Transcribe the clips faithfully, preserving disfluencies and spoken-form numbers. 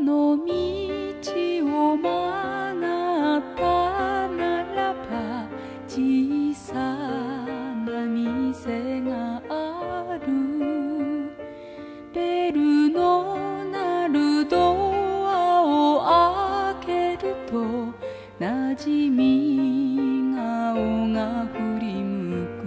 の道を曲がったならば小さな店がある。ベルの鳴るドアを開けるとなじみ顔が振り向く。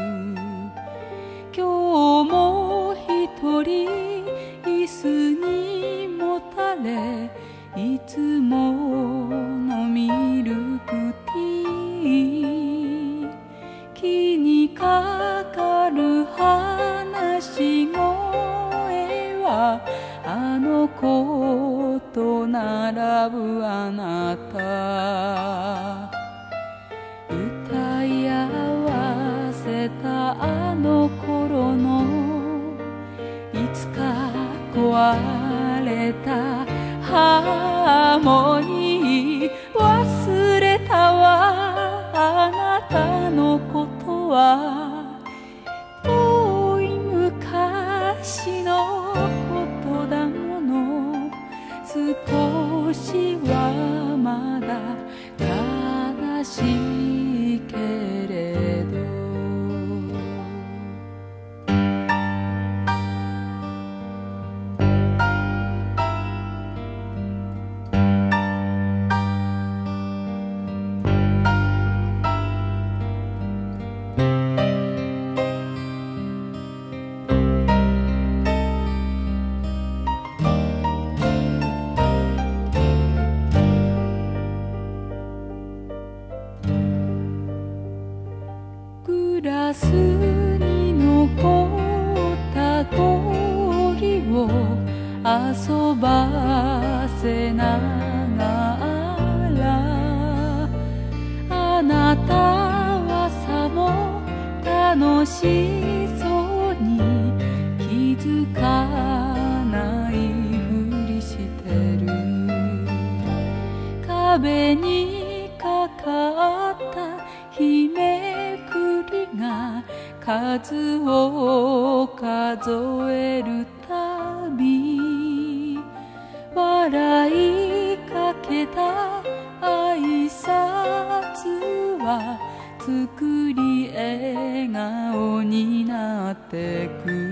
今日も一人椅子にもたれいつものミルクティー。気にかかる話し声はあの子と並ぶあなた。歌い合わせたあの頃のいつか壊れたハーモニー。忘れたわあなたのことは。遠い昔のことだもの。少しはまだ悲しいけれど。グラスに残った氷を遊ばせながら、あなたはさも楽しそうに気づかないふりしてる。壁にかかった日めくりが数を数えるたび、笑いかけた挨拶は作り笑顔になってく。